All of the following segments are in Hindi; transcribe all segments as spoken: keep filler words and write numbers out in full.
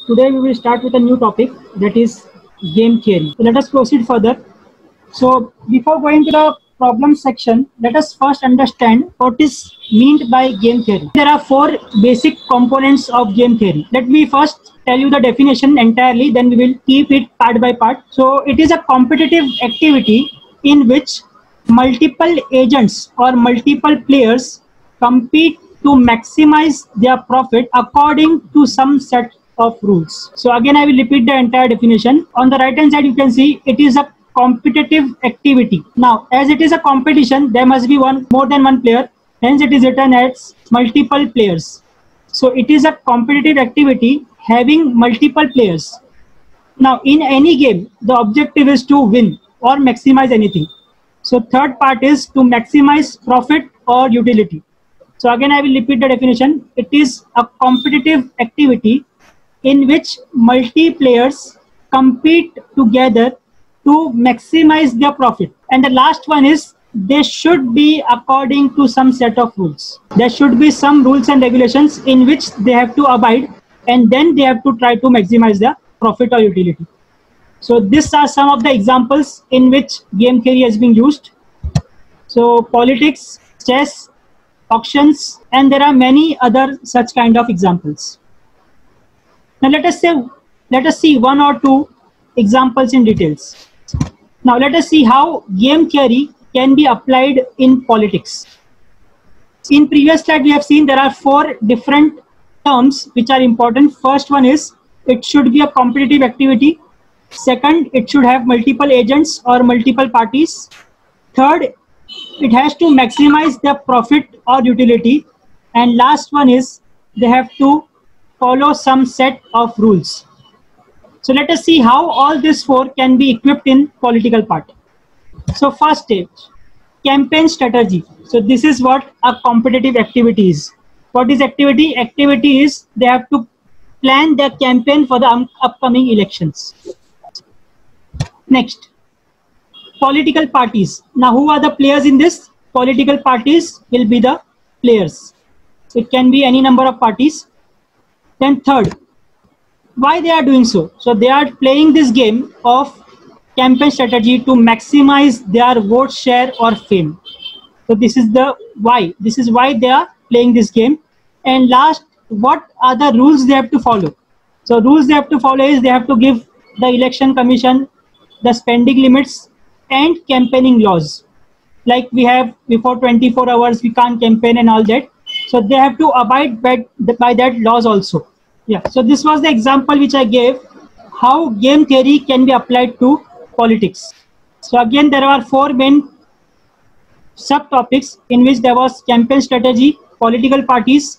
Today we will start with a new topic, that is game theory. So let us proceed further. So before going to the problem section, let us first understand what is meant by game theory. There are four basic components of game theory. Let me first tell you the definition entirely, then we will keep it part by part. So it is a competitive activity in which multiple agents or multiple players compete to maximize their profit according to some set of rules. So again, I will repeat the entire definition. On the right hand side, you can see it is a competitive activity. Now, as it is a competition, there must be one more than one player. Hence, it is written as multiple players. So it is a competitive activity having multiple players. Now, in any game, the objective is to win or maximize anything. So third part is to maximize profit or utility. So again, I will repeat the definition. It is a competitive activity in which multi-players compete together to maximize their profit. And the last one is they should be according to some set of rules. There should be some rules and regulations in which they have to abide, and then they have to try to maximize their profit or utility. So these are some of the examples in which game theory has been used. So politics, chess, auctions, and there are many other such kind of examples. Now let us say, let us see one or two examples in details. Now let us see how game theory can be applied in politics. In previous slide, we have seen there are four different terms which are important. First one is it should be a competitive activity. Second, it should have multiple agents or multiple parties. Third, it has to maximize the profit or utility. And last one is they have to follow some set of rules. So let us see how all these four can be equipped in political part. So first stage, campaign strategy. So this is what a competitive activity is. What is activity? Activity is they have to plan their campaign for the um, upcoming elections. Next, political parties. Now who are the players in this? Political parties will be the players. So it can be any number of parties. Then third, why they are doing so? So they are playing this game of campaign strategy to maximize their vote share or fame. So this is the why. This is why they are playing this game. And last, what are the rules they have to follow? So rules they have to follow is they have to give the election commission the spending limits and campaigning laws. Like we have before twenty-four hours, we can't campaign and all that. So they have to abide by, by that laws also. Yeah, so this was the example which I gave, how game theory can be applied to politics. So again, there are four main subtopics in which there was campaign strategy, political parties,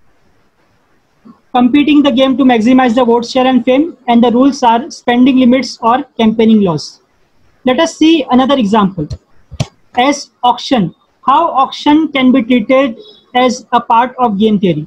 competing the game to maximize the vote share and fame, and the rules are spending limits or campaigning laws. Let us see another example as auction. How auction can be treated as a part of game theory.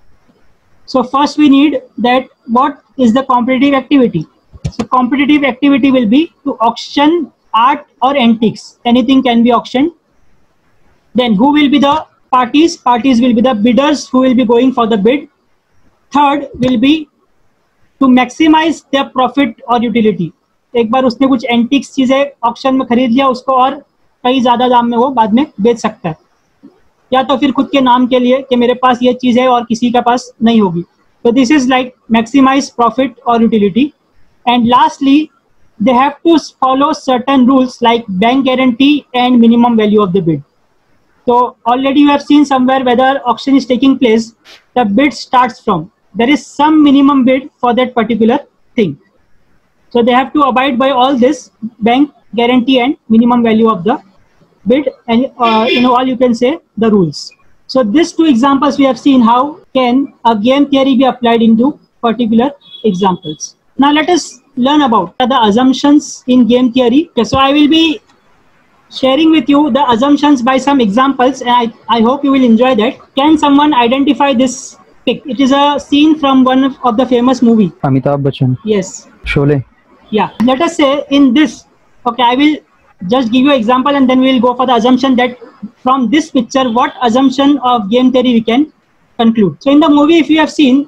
So first we need that what is the competitive activity. So competitive activity will be to auction art or antiques. Anything can be auctioned. Then who will be the parties? Parties will be the bidders who will be going for the bid. Third will be to maximize their profit or utility. एक बार उसने कुछ एंटिक्स चीजें ऑक्शन में खरीद लिया, उसको और कई ज्यादा दाम में वो बाद में बेच सकता है, या तो फिर खुद के नाम के लिए कि मेरे पास ये चीज है और किसी के पास नहीं होगी. So this is like maximize profit or utility. And lastly, they have to follow certain rules like bank guarantee and minimum value of the bid. So already you have seen somewhere whether auction is taking place, the bid starts from, there is some minimum bid for that particular thing. So they have to abide by all this bank guarantee and minimum value of the bid, and uh, in all you can say the rules. So these two examples we have seen how can a game theory be applied into particular examples. Now let us learn about the assumptions in game theory. Okay, so I will be sharing with you the assumptions by some examples, and I, I hope you will enjoy that. Can someone identify this pic? It is a scene from one of the famous movie. Amitabh Bachchan. Yes. Sholay. Yeah. Let us say in this, okay, I will just give you an example and then we will go for the assumption that from this picture, what assumption of game theory we can conclude. So in the movie, if you have seen,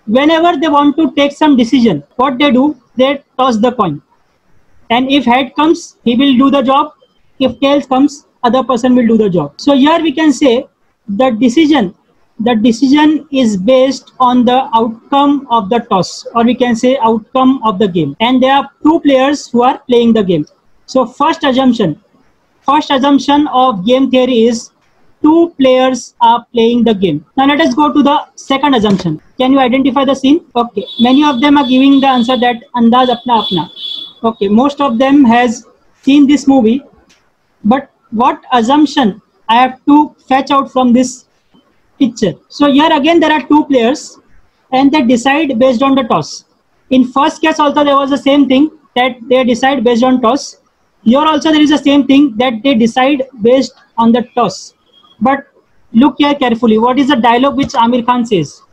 whenever they want to take some decision, what they do, they toss the coin. And if head comes, he will do the job. If tails comes, other person will do the job. So here we can say the decision, the decision is based on the outcome of the toss, or we can say outcome of the game. And there are two players who are playing the game. So first assumption, first assumption of game theory is two players are playing the game. Now let us go to the second assumption. Can you identify the scene? Okay, many of them are giving the answer that andaz apna apna. Okay, most of them has seen this movie, but what assumption I have to fetch out from this picture? So here again there are two players and they decide based on the toss. In first case also there was the same thing, that they decide based on toss. Here also there is the same thing, that they decide based on the toss. But look here carefully, what is the dialogue which Aamir Khan says?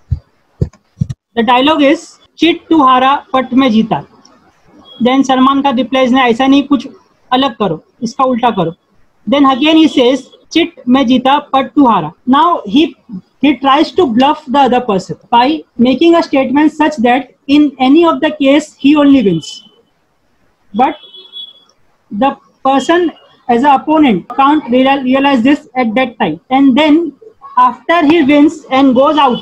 The dialogue is चिट तू हारा पट में जीता. Then Salman Khan replies, नहीं ऐसा नहीं, कुछ अलग करो, इसका उल्टा करो. Then again he says, चिट मैं जीता पट तू हारा. Now he he tries to bluff the other person by making a statement such that in any of the case he only wins. But the person as an opponent can't real, realize this at that time. And then after he wins and goes out,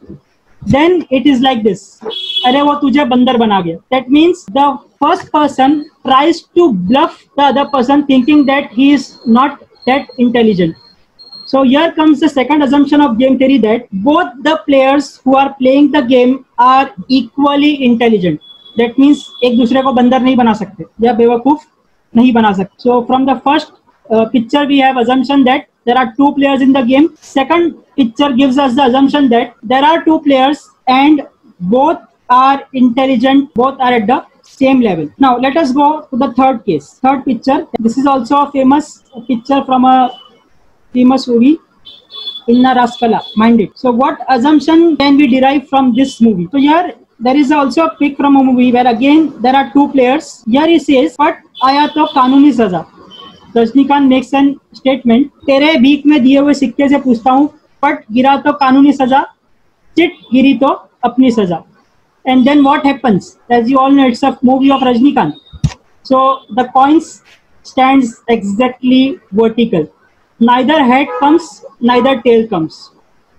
then it is like this. अरे वो तुझे बंदर बना गया. That means the first person tries to bluff the other person thinking that he is not that intelligent. So here comes the second assumption of game theory, that both the players who are playing the game are equally intelligent. That means एक दूसरे को बंदर नहीं बना सकते या बेवकूफ नहीं बना सकते. So from the first uh, picture we have assumption that there are two players in the game. Second picture gives us the assumption that there are two players and both are intelligent, both are at the same level. Now let us go to the third case. Third picture. This is also a famous picture from a famous movie, Inna Raskala, Mind It. So what assumption can we derive from this movie? So here there is also a pic from a movie where again there are two players. Here he says, "But आया तो कानूनी सजा." रजनीकांत makes an statement, तेरे भीख में दिए हुए सिक्के से पूछता हूँ, पट गिरा तो कानूनी सजा, चिट गिरी तो अपनी सजा. And then what happens? As you all know, it's a movie of Rajnikant. So the coins stands exactly vertical. Neither head comes, neither tail comes.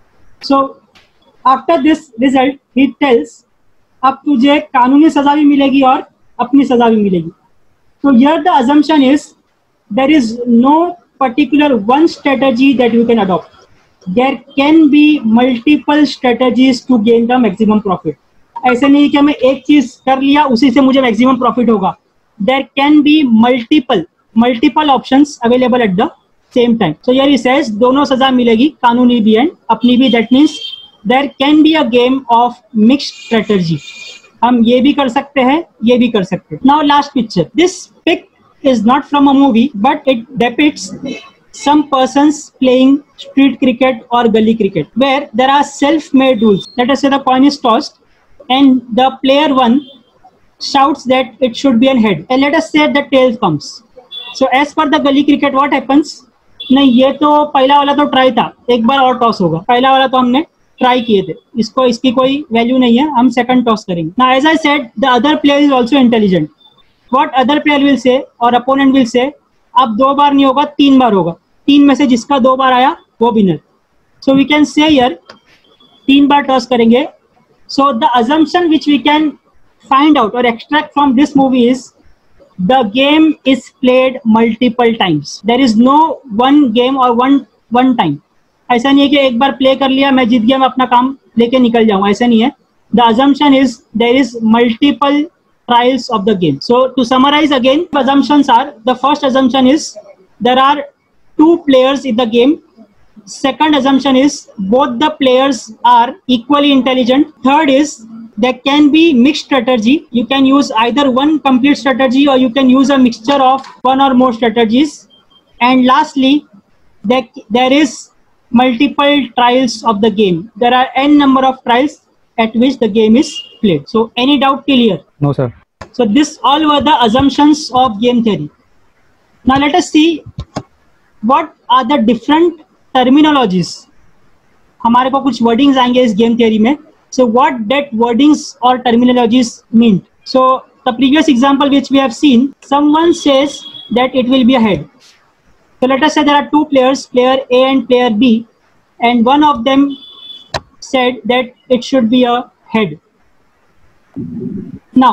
So after this result, he tells, अब तुझे कानूनी सजा भी मिलेगी और अपनी सजा भी मिलेगी. So here the assumption is there is no particular one strategy that you can adopt. There can be multiple strategies to gain the maximum profit. ऐसे नहीं कि मैं एक चीज कर लिया उसी से मुझे मैक्सिमम प्रॉफिट होगा. There can be multiple multiple options available at the same time. So here he says दोनों सजा मिलेगी, कानूनी भी एंड अपनी भी. That means there can be a game of mixed strategy. हम ये भी कर सकते हैं, ये भी कर सकते हैं. Now last picture. This pic is not from a movie, but it depicts some persons playing street cricket or gully cricket, where there are self-made rules. Let us say the coin is tossed and the player one shouts that it should be an head, and let us say the tail comes. So as per the gully cricket, what happens? नहीं, ये तो पहला वाला तो ट्राई था, एक बार और टॉस होगा. पहला वाला तो हमने ट्राई किए थे, इसको इसकी कोई वैल्यू नहीं है, हम सेकंड टॉस करेंगे. Now as I said, the other player is also intelligent. What other player will say or opponent will say, अब दो बार नहीं होगा, तीन बार होगा. तीन में से जिसका दो बार आया वो winner. So we can say here तीन बार टॉस करेंगे. So the assumption which we can find out or extract from this movie is the game is played multiple times. There is no one game or one one time. ऐसा नहीं है कि एक बार प्ले कर लिया, मैं जीत गया, मैं अपना काम लेके निकल जाऊँ, ऐसा नहीं है. The assumption is there is multiple trials of the game. So to summarize again, assumptions are, the first assumption is there are two players in the game. Second assumption is both the players are equally intelligent. Third is there can be mixed strategy. You can use either one complete strategy or you can use a mixture of one or more strategies. And lastly, there, there is multiple trials of the game. There are n number of trials at which the game is played. So any doubt till here? No, sir. So this all were the assumptions of game theory. Now let us see what are the different terminologies. हमारे को कुछ वर्डिंग्स आएंगे इस गेम थियरी में. So what that wordings or terminologies mean? So the previous example which we have seen, someone says that it will be a head. So let us say there are two players, player A and player B, and one of them said that it should be a head. Now,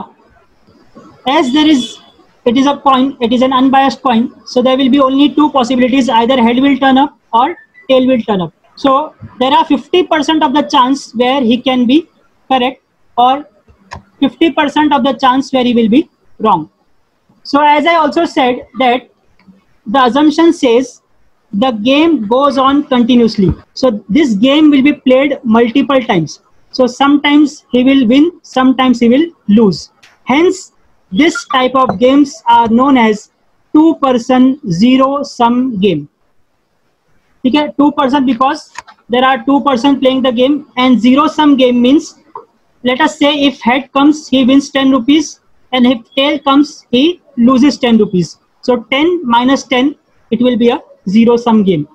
as there is, it is a coin, it is an unbiased coin, so there will be only two possibilities, either head will turn up or tail will turn up. So there are fifty percent of the chance where he can be correct, or fifty percent of the chance where he will be wrong. So as I also said that the assumption says the game goes on continuously. So this game will be played multiple times. So sometimes he will win, sometimes he will lose. Hence, this type of games are known as two-person zero-sum game. Okay, two person because there are two person playing the game, and zero-sum game means, let us say if head comes, he wins ten rupees, and if tail comes, he loses ten rupees. So ten minus ten, it will be a zero-sum game.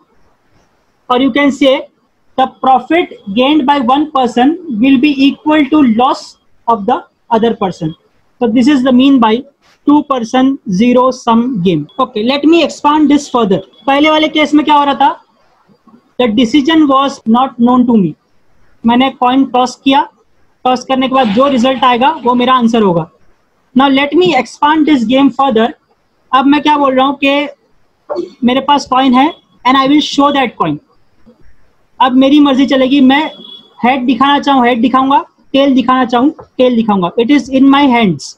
Or you can say the profit gained by one person will be equal to loss of the other person. So this is the mean by two-person zero-sum game. Okay, let me expand this further. पहले वाले केस में क्या हो रहा था? The decision was not known to me. मैंने coin toss किया, toss करने के बाद जो result आएगा वो मेरा आंसर होगा. Now let me expand this game further. अब मैं क्या बोल रहा हूँ कि मेरे पास coin है and I will show that coin. अब मेरी मर्जी चलेगी, मैं head दिखाना चाहूँ head दिखाऊंगा, tail दिखाना चाहूँ tail दिखाऊंगा. It is in my hands.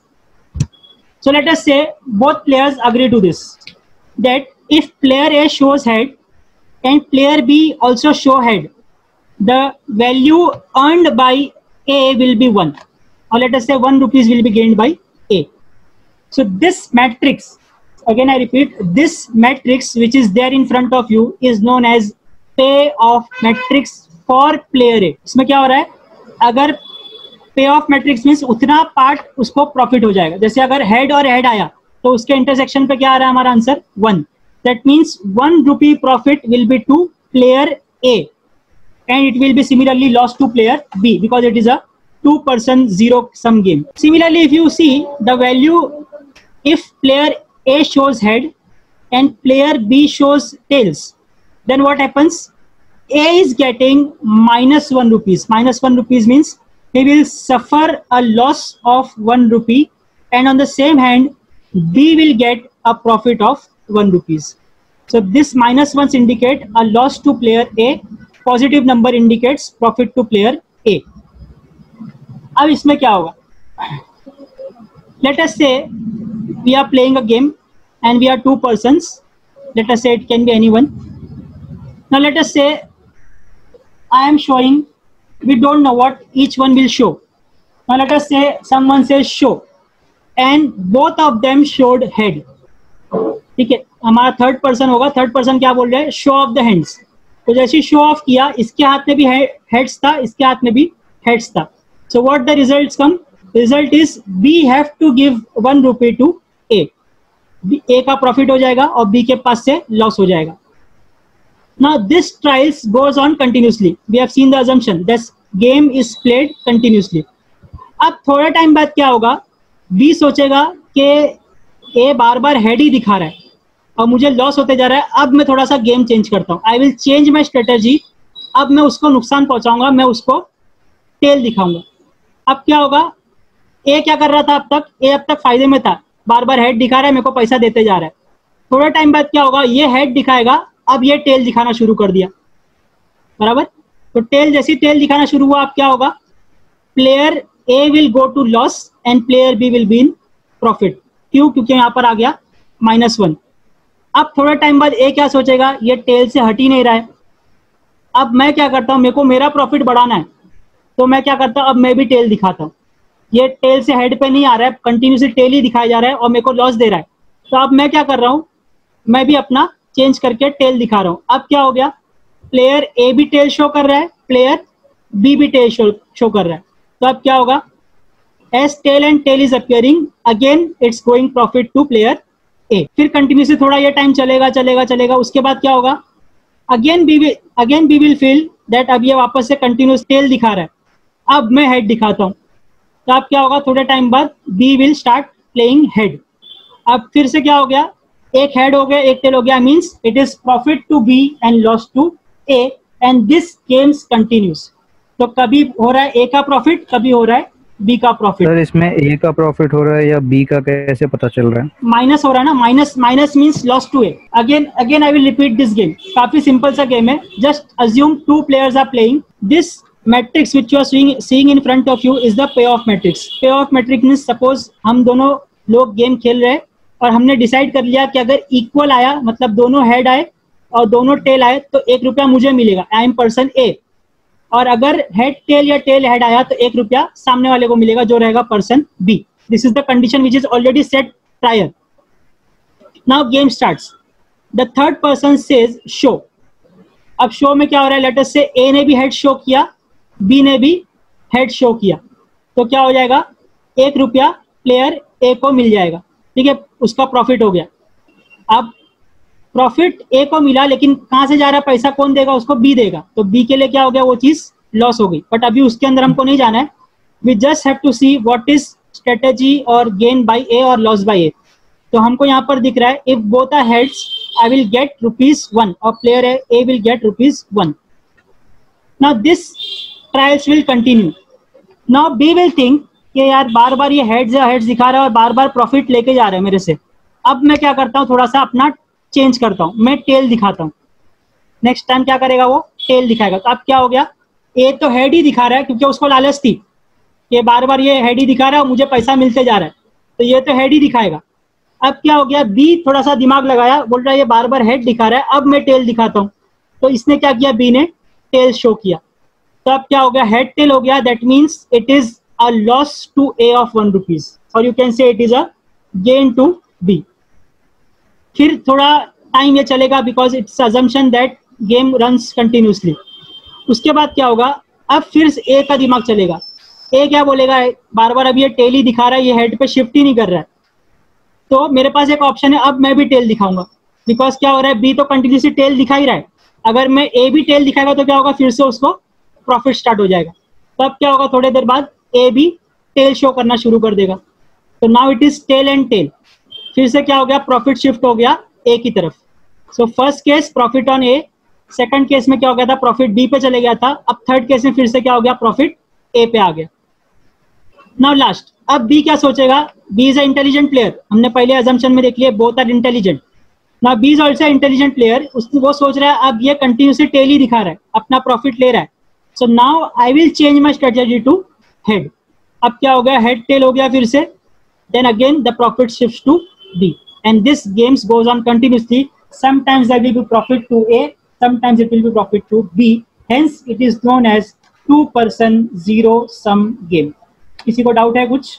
So let us say both players agree to this, that if player A shows head and player B also show head, the value earned by A will be one, or let us say one rupees will be gained by A. So this matrix, again I repeat, this matrix which is there in front of you is known as payoff matrix for player A. इसमें क्या हो रहा है? अगर payoff matrix means उतना पार्ट उसको प्रॉफिट हो जाएगा. जैसे अगर हेड और हेड आया तो उसके इंटरसेक्शन पे क्या आ रहा है हमारा answer? One. That means one rupee profit will be to player A, and it will be similarly lost to player B because it is a two-person zero-sum game. Similarly, if you see the value, if player A shows head and player B shows tails, then what happens? A is getting minus one rupees. Minus one rupees means he will suffer a loss of one rupee, and on the same hand, B will get a profit of one rupees. So this minus ones indicate a loss to player A, positive number indicates profit to player A. अब इसमें क्या होगा? Let us say we are playing a game and we are two persons. Let us say it can be anyone. Now let us say I am showing, we don't know what each one will show. Now let us say someone says show and both of them showed head. ठीक है, हमारा थर्ड पर्सन होगा. थर्ड पर्सन क्या बोल रहे हैं? Show of the hands. तो जैसे शो ऑफ किया, इसके हाथ में भी हेड्स था, इसके हाथ में भी हेड्स था. So what the results come? Result is B have to give one rupee to A. A का प्रॉफिट हो जाएगा और बी के पास से लॉस हो जाएगा. Now this trials goes on continuously. We have seen the assumption that game is played continuously. अब थोड़ा टाइम बाद क्या होगा? बी सोचेगा कि ए बार बार हेड ही दिखा रहा है और मुझे लॉस होते जा रहा है. अब मैं थोड़ा सा गेम चेंज करता हूँ. I will change my strategy. अब मैं उसको नुकसान पहुंचाऊंगा, मैं उसको टेल दिखाऊंगा. अब क्या होगा? ए क्या कर रहा था अब तक? ए अब तक फायदे में था, बार बार हेड दिखा रहा है, मेरे को पैसा देते जा रहा है. थोड़ा टाइम बाद क्या होगा? ये हेड दिखाएगा, अब ये टेल दिखाना शुरू कर दिया. बराबर. तो टेल जैसी टेल दिखाना शुरू हुआ, अब क्या होगा? Player A will go to loss and player B will be in profit. क्यों? क्योंकि यहाँ पर आ गया माइनस वन. अब थोड़ा टाइम बाद ए क्या सोचेगा? ये टेल से हट ही नहीं रहा है. अब मैं क्या करता हूँ? मेरे को मेरा प्रॉफिट बढ़ाना है, तो मैं क्या करता हूँ? अब मैं भी टेल दिखाता हूँ. ये टेल से हेड पे नहीं आ रहा है, कंटिन्यूसली टेल ही दिखाया जा रहा है और मेरे को लॉस दे रहा है. तो अब मैं क्या कर रहा हूँ? मैं भी अपना चेंज करके टेल दिखा रहा हूँ. अब क्या हो गया? प्लेयर ए भी टेल शो कर रहा है, प्लेयर बी भी टेल शो शो कर रहा है. तो अब क्या होगा? As tail and tail is appearing, again it's going profit to player A. फिर कंटिन्यूसली थोड़ा ये टाइम चलेगा चलेगा चलेगा. उसके बाद क्या होगा? Again B will again B will feel that अब ये वापस से कंटिन्यूस टेल दिखा रहा है. अब मैं हेड दिखाता हूँ, तो अब क्या होगा, थोड़े टाइम बाद B will start playing head. अब फिर से क्या हो गया, एक हेड हो गया एक टेल हो गया, means it is profit to B and loss to A and this games continuous. तो कभी हो रहा है ए का प्रॉफिट, कभी हो रहा है बी का प्रॉफिट। सर इसमें ए का प्रॉफिट हो रहा है या बी का कैसे पता चल रहा है? माइनस हो रहा है ना, minus minus means loss to A. Again again I will repeat this game, काफी सिंपल सा गेम है। Just assume two players are playing this matrix which you are seeing seeing in front of you is the pay off matrix. Pay off matrix means suppose हम दोनों लोग गेम खेल रहे हैं और हमने डिसाइड कर लिया कि अगर इक्वल आया, मतलब दोनों हेड आए और दोनों टेल आए, तो एक रुपया मुझे मिलेगा, आई एम पर्सन ए। और अगर हेड टेल या टेल हेड आया तो एक रुपया सामने वाले को मिलेगा, जो रहेगा person B. This is the condition which is already set prior. Now game starts. The third person says show. अब शो में क्या हो रहा है, लेट अस से ए ने भी हेड शो किया, बी ने भी हेड शो किया, तो क्या हो जाएगा, एक रुपया प्लेयर ए को मिल जाएगा, ठीक है, उसका प्रॉफिट हो गया। अब प्रॉफिट ए को मिला, लेकिन कहां से जा रहा है पैसा, कौन देगा उसको, बी देगा, तो बी के लिए क्या हो गया, वो चीज लॉस हो गई। बट अभी उसके अंदर हमको नहीं जाना है, we just have to see what is strategy और गेन बाय ए और लॉस बाय ए। तो हमको यहाँ पर दिख रहा है, if both are heads I will get rupees one और player A will get rupees one. Now this trials will continue. Now B will think कि यार बार बार ये हेड्स या हेड्स दिखा रहा है और बार बार प्रॉफिट लेके जा रहे हैं मेरे से, अब मैं क्या करता हूँ, थोड़ा सा अपना चेंज करता हूँ, मैं टेल दिखाता हूँ। नेक्स्ट टाइम क्या करेगा, वो टेल दिखाएगा। तो अब क्या हो गया, ए तो हेड ही दिखा रहा है क्योंकि उसको लालच थी कि बार बार ये हेड ही दिखा रहा है और मुझे पैसा मिलते जा रहा है, तो ये तो हेड ही दिखाएगा। अब क्या हो गया, बी थोड़ा सा दिमाग लगाया, बोल रहा है ये बार बार हेड दिखा रहा है, अब मैं टेल दिखाता हूँ। तो इसने क्या किया, बी ने टेल शो किया, तो अब क्या हो गया, हेड टेल हो गया, that means it is a loss to A of one rupees, और you can say it is a gain to B. फिर थोड़ा टाइम ये चलेगा because it's assumption that game runs continuously. उसके बाद क्या होगा, अब फिर ए का दिमाग चलेगा, ए क्या बोलेगा, बार बार अब ये टेल ही दिखा रहा है, ये हेड पे शिफ्ट ही नहीं कर रहा है, तो मेरे पास एक ऑप्शन है, अब मैं भी टेल दिखाऊंगा। बिकॉज क्या हो रहा है, बी तो कंटिन्यूसली टेल दिखा ही रहा है, अगर मैं ए भी टेल दिखाएगा तो क्या होगा, फिर से उसको प्रॉफिट स्टार्ट हो जाएगा। तो अब क्या होगा, थोड़ी देर बाद ए भी टेल शो करना शुरू कर देगा, तो now it is tail and tail. फिर से क्या हो गया, प्रॉफिट शिफ्ट हो गया ए की तरफ। So first case profit on A, second case में क्या हो गया था, प्रॉफिट बी पे चले गया था, अब थर्ड केस में फिर से क्या हो गया, प्रॉफिट ए पे आ गया। नाउ लास्ट, अब बी क्या सोचेगा, B is a intelligent player, हमने पहले अजम्पशन में देख लिया both are intelligent. Now B is also intelligent player, उसने वो सोच रहा है अब ये कंटिन्यूसली टेल ही दिखा रहा है, अपना प्रॉफिट ले रहा है, so now I will change my strategy to head. अब क्या हो गया, हेड टेल हो गया फिर से, then again the profit shifts to B, and this games goes on continuously. Sometimes there will be profit to A, sometimes it will be profit to B, hence it is known as two person zero sum game. किसी को डाउट है कुछ?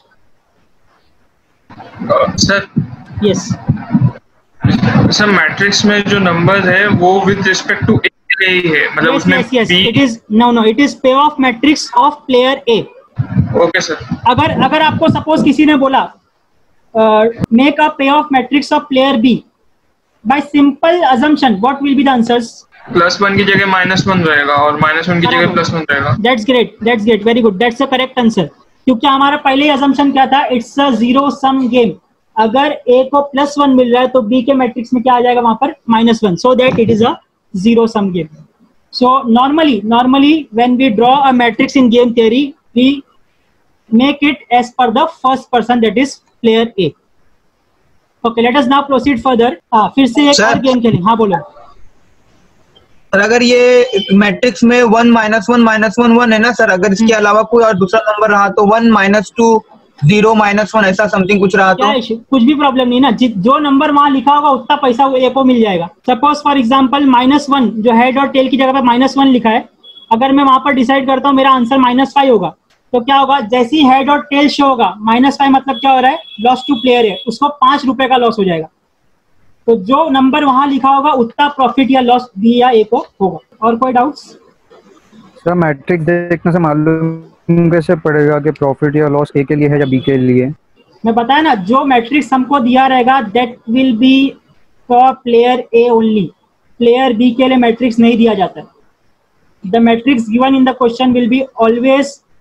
सर यस सर, मैट्रिक्स में जो नंबर है वो विद रिस्पेक्ट टू ए ही है, मतलब उसमें yes yes B... it is no no it is pay off matrix of player A. Okay sir. अगर अगर आपको सपोज किसी ने बोला make a pay off matrix of player B, by simple assumption what will be the answers, plus one की जगह माइनस वन रहेगा और माइनस वन की जगह प्लस वन रहेगा। That's great that's great very good, that's the correct answer, क्योंकि हमारा पहले ही अजम्पशन क्या था, it's a zero sum game. अगर ए को प्लस वन मिल रहा है तो बी के मैट्रिक्स में क्या आ जाएगा, वहां पर minus one, so that it is a zero sum game. So normally normally when we draw a matrix in game theory we make it as per the first person, that is player A. Okay, let us now proceed further. हाँ, फिर से एक और गेम खेलें। हाँ बोलो। सर अगर ये मैट्रिक्स में one minus one minus one one है ना सर, अगर इसके अलावा कोई और दूसरा नंबर रहा तो one minus two zero minus one ऐसा समथिंग कुछ रहा तो क्या कुछ भी प्रॉब्लम नहीं ना, जो नंबर वहां लिखा होगा उतना पैसा वो ए को मिल जाएगा। Suppose for example minus one, जो हेड और टेल की जगह पे माइनस वन लिखा है, अगर मैं वहां पर डिसाइड करता हूँ मेरा आंसर माइनस फाइव होगा, तो क्या होगा, जैसे ही हेड और टेल शो होगा माइनस फाइव, मतलब क्या हो रहा है, लॉस टू प्लेयर है, उसको पांच रुपए का लॉस हो जाएगा। तो जो नंबर वहां लिखा होगा उतना प्रॉफिट या लॉस बी या ए को होगा। और कोई डाउट्स? सर मैट्रिक्स देखने से मालूम कैसे पड़ेगा कि प्रॉफिट या लॉस ए के लिए है या बी के लिए? मैं बताया ना, जो मैट्रिक्स हमको दिया रहेगा that will be for player A only, player B के लिए मैट्रिक्स नहीं दिया जाता। The matrix given in the question will be always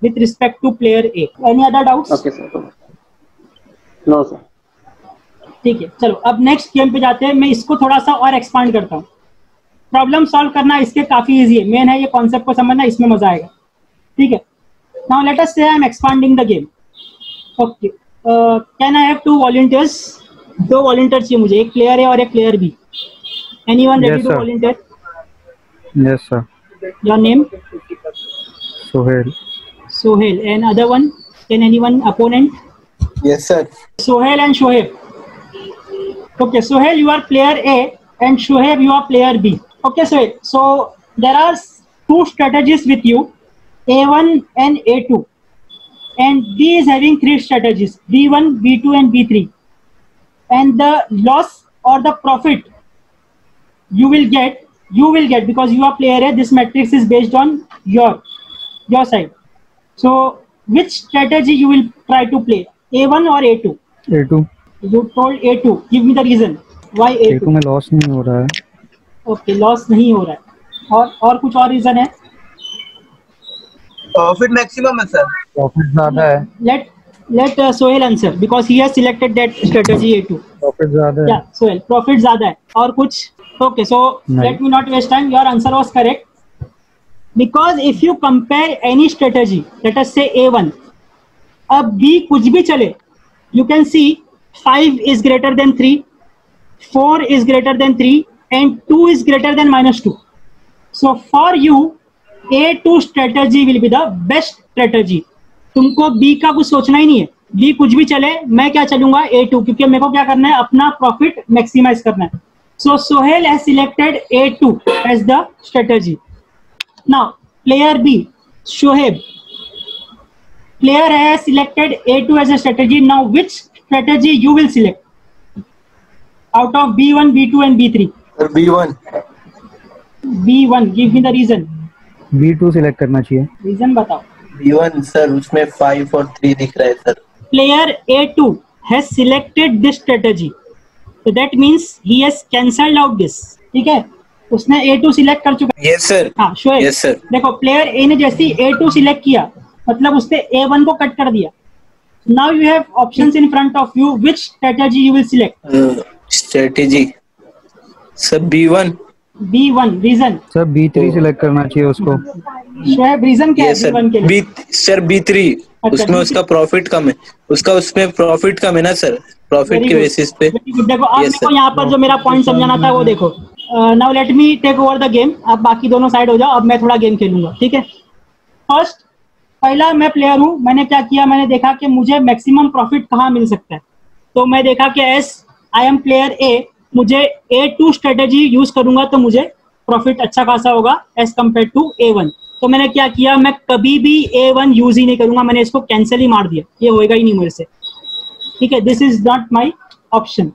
with respect to player A. Any other doubts? Okay sir. No sir. ठीक है, चलो अब नेक्स्ट गेम पे जाते हैं. मैं इसको थोड़ा सा और एक्सपांड करता हूँ. प्रॉब्लम सॉल्व करना इसके काफी इजी है. मेन है ये कॉन्सेप्ट को समझना, इसमें मजा आएगा. ठीक है. Now let us say I am expanding the game. Okay, can I have two volunteers? दो वॉलंटियर चाहिए मुझे, एक प्लेयर ए और एक player B. Anyone ready to volunteer? Yes sir. Your name? Sohail. Sohail. And other one? Can anyone opponent? Yes sir. Sohail and Shoaib. Okay, Sohail, you are player A, and Shoaib, you are player B. Okay, Sohail. So there are two strategies with you, A one and A two, and B is having three strategies, B one, B two, and B three. And the loss or the profit you will get, you will get because you are player A. This matrix is based on your your side. So which strategy you will try to play, A one or A two? A two. You told A two. Give me the reason why A two. A two में लॉस नहीं हो रहा है. Okay, लॉस नहीं हो रहा है. और और कुछ और रीजन है? प्रॉफिट मैक्सिमम है सर. प्रॉफिट ज्यादा है. Let let uh, Sohail answer because he has selected that strategy A two. Profit ज्यादा है. Yeah, Sohail, प्रॉफिट ज्यादा है. और कुछ? Okay, so let me not waste time. Your answer was correct. Because if you compare any strategy, let us say A one, अब B कुछ भी चले, you can see five is greater than three, four is greater than three, and two is greater than minus two. So for you, A two strategy will be the best strategy. तुमको B का कुछ सोचना ही नहीं है. B कुछ भी चले, मैं क्या चलूंगा A two, क्योंकि मेरे को क्या करना है, अपना प्रॉफिट मैक्सिमाइज करना है. So Sohail has selected A two as the strategy. Now, player B, Shoaib. Player has selected A two as a strategy. Now, which strategy you will select out of B one, B two, and B three? Sir, B one. B one. Give me the reason. B two select करना चाहिए. Reason बताओ. B one सर, उसमें five और three दिख रहा है sir. Player A two has selected this strategy. So that means he has cancelled out this. ठीक है, उसने A two सिलेक्ट कर चुका है. Yes sir. हाँ, शोएब. Yes sir. देखो, प्लेयर A ने जैसे A two सिलेक्ट किया, मतलब उसने A one को कट कर दिया. Now you have options in front of you. Which strategy you will select? Uh, strategy. Sir, B one. B one. Reason? Sir B three select करना चाहिए उसको. शोएब, reason क्या है Yes B sir. one के लिए? B sir B three. उसमें उसका प्रॉफिट कम है. उसका उसमें प्रॉफिट कम है ना सर. प्रॉफिट के बेसिस पे. देखो, आप Yes, देखो sir. यहाँ पर जो मेरा पॉइंट समझाना था वो देखो. Now let me take over the game. आप बाकी दोनों साइड हो जाओ, अब मैं थोड़ा गेम खेलूंगा. ठीक है. फर्स्ट, पहला मैं प्लेयर हूँ. मैंने क्या किया, मैंने देखा कि मुझे मैक्सिमम प्रॉफिट कहाँ मिल सकता है. तो मैं देखा कि as I am player A, मुझे ए टू स्ट्रेटेजी यूज करूंगा तो मुझे प्रॉफिट अच्छा खासा होगा as compared to A one. तो मैंने क्या किया, मैं कभी भी ए वन यूज ही नहीं करूंगा. मैंने इसको कैंसिल ही मार दिया, ये होएगा ही नहीं मेरे से. ठीक है, this is not my option.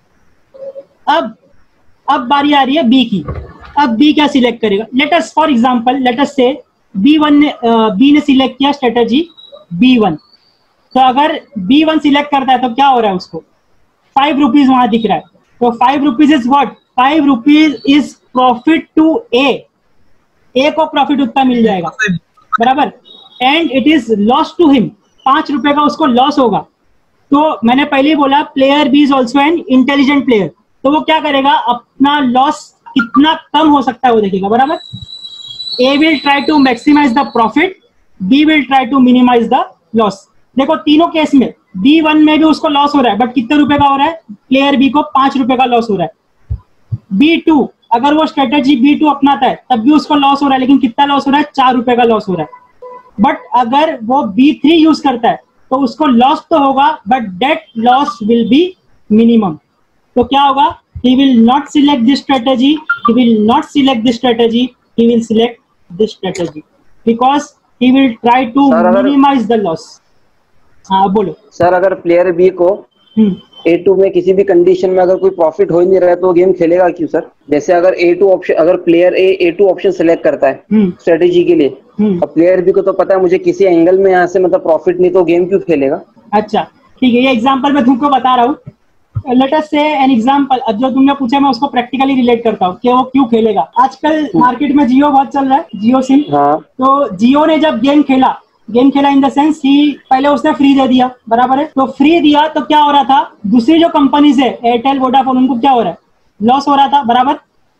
अब अब बारी आ रही है बी की. अब बी क्या सिलेक्ट करेगा? Let us for example, let us say B one ने बी ने सिलेक्ट किया स्ट्रेटजी बी वन. तो अगर बी वन सिलेक्ट करता है तो क्या हो रहा है, उसको फाइव रुपीज वहां दिख रहा है. तो five rupees is what? Five rupees is profit to A. A को प्रॉफिट उतना मिल जाएगा, बराबर. And it is loss to him. पांच रुपए का उसको लॉस होगा. तो मैंने पहले ही बोला player B is also an intelligent player. तो वो क्या करेगा, अपना लॉस कितना कम हो सकता है वो देखेगा, बराबर. A will try to maximize the profit, B will try to minimize the loss. देखो, तीनों केस में बी वन में भी उसको लॉस हो रहा है, बट कितने रुपए का हो रहा है? प्लेयर बी को पांच रुपए का लॉस हो रहा है. बी टू, अगर वो स्ट्रेटेजी बी टू अपनाता है तब भी उसको लॉस हो रहा है, लेकिन कितना लॉस हो रहा है? चार रुपए का लॉस हो रहा है. बट अगर वो बी थ्री यूज करता है तो उसको लॉस तो होगा, but that loss will be minimum. तो क्या होगा? he will not select this strategy, he will not select this strategy, he will select this strategy because he will try to Sir, minimize the loss. हाँ बोलो सर. अगर प्लेयर बी को ए टू में किसी भी कंडीशन में अगर कोई प्रॉफिट हो ही नहीं रहा है तो वो गेम खेलेगा क्यों सर? जैसे अगर ए टू ऑप्शन, अगर player A A two option select करता है स्ट्रेटेजी के लिए, और प्लेयर बी को तो पता है मुझे किसी एंगल में यहाँ से मतलब प्रॉफिट नहीं, तो गेम क्यों खेलेगा? अच्छा ठीक है, ये एग्जांपल मैं तुमको बता रहा हूँ. लेट अस से एन एग्जांपल. अब जो तुमने पूछा मैं उसको प्रैक्टिकली रिलेट करता हूँ कि वो क्यों खेलेगा. आजकल मार्केट में जियो बहुत चल रहा है, जियो सिम. हाँ. तो जियो ने जब गेम खेला गेम खेला इन द सेंस ही पहले उसने फ्री दे दिया, बराबर है। तो फ्री दिया तो क्या हो रहा था, दूसरी जो कंपनीज है एयरटेल वोडाफोन उनको क्या हो रहा है, लॉस हो रहा था, बराबर।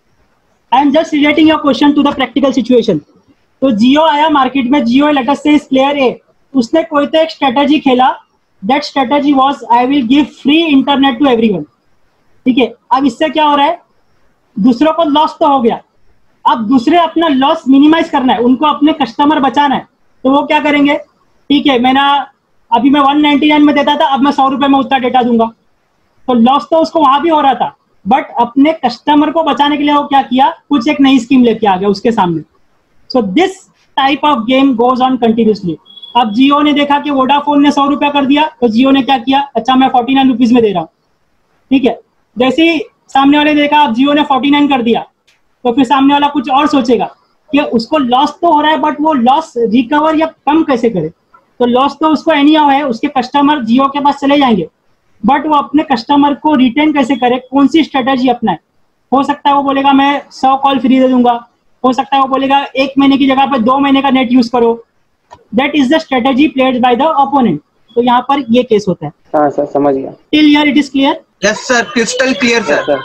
I am just relating your question to the practical situation. तो जियो आया मार्केट में, जियो लेट अस से इज प्लेयर ए, उसने कोई तो एक स्ट्रेटेजी खेला, that strategy was I will give free internet to everyone, ठीक है। अब इससे क्या हो रहा है, दूसरों को लॉस तो हो गया, अब दूसरे अपना लॉस मिनिमाइज करना है, उनको अपने कस्टमर बचाना है, तो वो क्या करेंगे, ठीक है मैंने अभी मैं वन नाइनटी नाइन में देता था, अब मैं सौ रुपए में उतना डेटा दूंगा, तो लॉस तो उसको वहां भी हो रहा था, बट अपने कस्टमर को बचाने के लिए वो क्या किया, कुछ एक नई स्कीम लेके आ गया उसके सामने। So this type of game goes on continuously. अब जियो ने देखा कि वोडाफोन ने सौ रुपया कर दिया, तो जियो ने क्या किया, अच्छा मैं फोर्टी नाइन रुपीज में दे रहा हूँ, ठीक है। जैसे ही सामने वाले ने देखा अब जियो ने फोर्टी नाइन कर दिया, तो फिर सामने वाला कुछ और सोचेगा कि उसको लॉस तो हो रहा है, बट वो लॉस रिकवर या कम कैसे करे। तो लॉस तो उसको एनी हाउ है, उसके कस्टमर जियो के पास चले जाएंगे, बट वो अपने कस्टमर को रिटेन कैसे करे, कौन सी स्ट्रेटेजी अपनाए। हो सकता है वो बोलेगा मैं सौ कॉल फ्री दे दूंगा, हो सकता है वो बोलेगा एक महीने की जगह पर दो महीने का नेट यूज करो। That is the strategy played by the opponent. तो यहाँ पर ये केस होता है। हाँ सर समझ गया। Till here it is clear? Yes sir, crystal clear sir.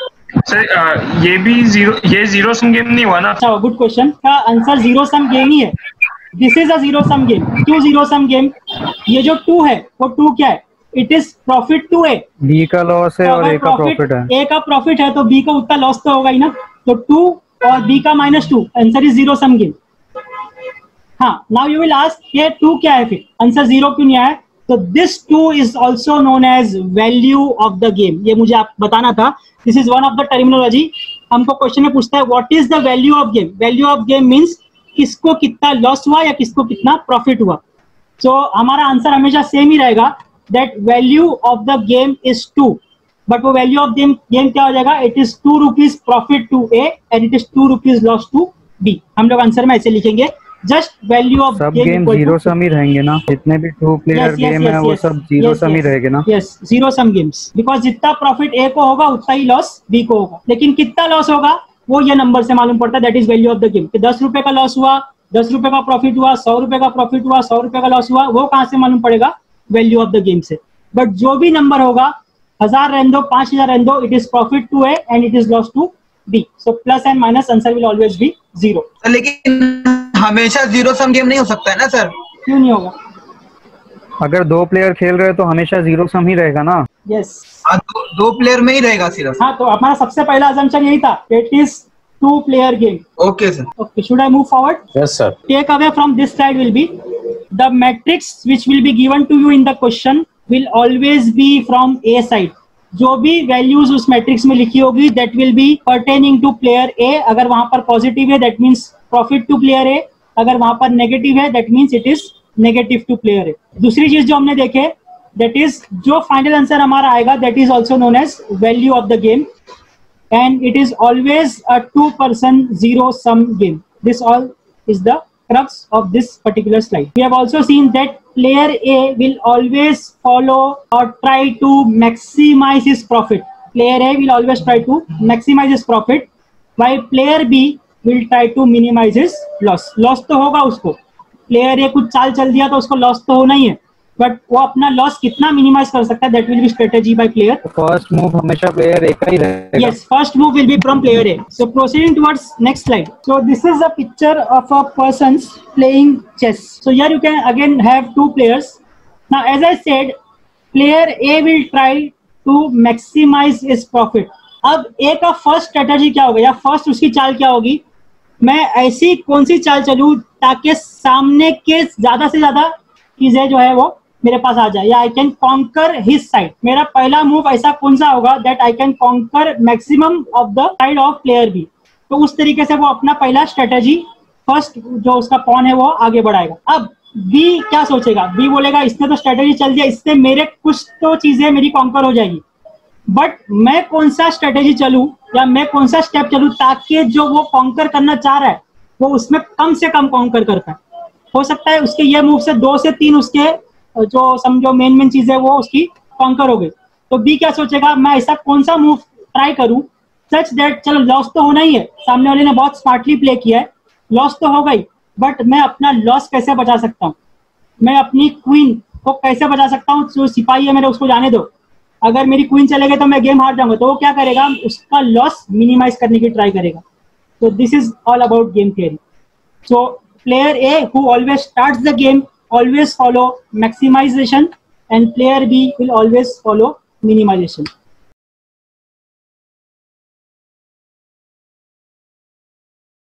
Sir ये भी जीरो, ये जीरो सम गेम नहीं हुआ ना? अच्छा गुड क्वेश्चन, का आंसर जीरो सम गेम ही है। This is a zero sum game. क्यों जीरो सम गेम? ये जो टू है वो टू क्या है, it is profit to A, B का लॉस है और ए का प्रॉफिट है। ए का प्रॉफिट है तो बी को उतना लॉस तो होगा ही ना, तो टू और बी का minus two, answer is zero sum game. हाँ, नाउ यू विल आस्क ये टू क्या है, फिर आंसर जीरो क्यों नहीं आया? तो this two is also known as value of the game. ये मुझे आप बताना था, this is one of the terminology. हमको क्वेश्चन में पूछता है what is the value of game. Value of game means किसको कितना लॉस हुआ या किसको कितना प्रॉफिट हुआ। सो so, हमारा आंसर हमेशा सेम ही रहेगा, that value of the game is two, but वो वैल्यू ऑफ गेम गेम क्या हो जाएगा, it is two rupees profit to A and it is two rupees loss to B. हम लोग आंसर में ऐसे लिखेंगे, जस्ट वैल्यू ऑफ सब गेम जीरो सम ही रहेंगे ना, जितने भी टू प्लेयर गेम है वो सब जीरो सम ही रहेंगे ना। Yes, zero sum games, because जितना प्रॉफिट ए को होगा उतना ही लॉस बी को होगा। लेकिन कितना लॉस होगा वो ये नंबर से मालूम पड़ता है, that is value of the game. कि दस रुपए का लॉस हुआ, दस रुपए का प्रॉफिट हुआ, सौ रुपए का प्रॉफिट हुआ, सौ रुपए का लॉस हुआ, वो कहाँ से मालूम पड़ेगा, वैल्यू ऑफ द गेम से। बट जो भी नंबर होगा, हजार रहने दो, पांच हजार रहने दो, it is profit to A and it is loss to B. So plus and minus answer will always be zero. लेकिन हमेशा जीरो सम गेम नहीं हो सकता है ना सर? क्यों नहीं होगा? अगर दो प्लेयर खेल रहे हैं तो हमेशा जीरो सम ही रहेगा ना। यस, हाँ, दो, दो प्लेयर में ही रहेगा सिर्फ। हाँ, तो हमारा सबसे पहला अजम्पशन यही था, it is two player game. Okay sir. Okay, should I move forward? Yes sir. Take away from this slide will be the matrix which will be given to you in the question will always be from A side. जो भी वैल्यूज उस मैट्रिक्स में लिखी होगी that will be pertaining to player A. अगर वहां पर पॉजिटिव है that means profit to player A. अगर वहां पर नेगेटिव है that means it is negative to player A. दूसरी चीज जो हमने देखे that is जो फाइनल आंसर हमारा आएगा that is also known as value of the game. And it is always a two person zero sum game. This all is the crux of this particular slide. We have also seen that player A will always follow or try to maximize his profit. Player A will always try to maximize his profit, while player B will try to minimize his loss. Loss तो होगा उसको, player A कुछ चाल चल दिया तो उसको loss तो होना ही है, बट वो अपना लॉस कितना मिनिमाइज कर सकता है, that will be strategy by player. First move हमेशा प्लेयर ए का ही रहेगा। Yes, first move will be from player A. So proceeding towards next slide. So this is a picture of a person playing chess. So here you can again have two players. Now as I said, player A will try to maximize his profit. अब ए का फर्स्ट स्ट्रेटेजी क्या होगा या फर्स्ट उसकी चाल क्या होगी, मैं ऐसी कौन सी चाल चलूं ताकि सामने के ज्यादा से ज्यादा चीजें जो है वो मेरे पास आ जाए, या I can conquer his side. मेरा पहला मूव ऐसा कौन सा होगा that I can conquer maximum of the side of player B. तो उस तरीके से वो अपना पहला स्ट्रेटेजी, फर्स्ट जो उसका पॉन है वो आगे बढ़ाएगा। अब बी क्या सोचेगा, बी बोलेगा इसने तो स्ट्रेटेजी चल दिया, इससे मेरे कुछ तो चीजें मेरी कॉन्कर हो जाएगी, बट मैं कौन सा स्ट्रेटेजी चलूं या मैं कौन सा स्टेप चलूं ताकि जो वो कॉन्कर करना चाह रहा है वो उसमें कम से कम कॉन्कर कर पाए। हो सकता है उसके ये मूव से दो से तीन उसके जो समझो मेन मेन चीज है वो उसकी कॉन्कर हो गई। तो बी क्या सोचेगा, मैं ऐसा कौन सा मूव ट्राई करूं सच दैट चलो लॉस तो होना ही है, सामने वाले ने बहुत स्मार्टली प्ले किया है, लॉस तो हो गई, बट मैं अपना लॉस कैसे बचा सकता हूँ। मैं अपनी क्वीन को कैसे बचा सकता हूँ, जो सिपाही है मेरा उसको जाने दो, अगर मेरी क्वीन चले गए तो मैं गेम हार जाऊंगा, तो वो क्या करेगा, उसका लॉस मिनिमाइज करने की ट्राई करेगा। तो this is all about game theory. So player A who always starts the game always follow maximization and player B will always follow minimization.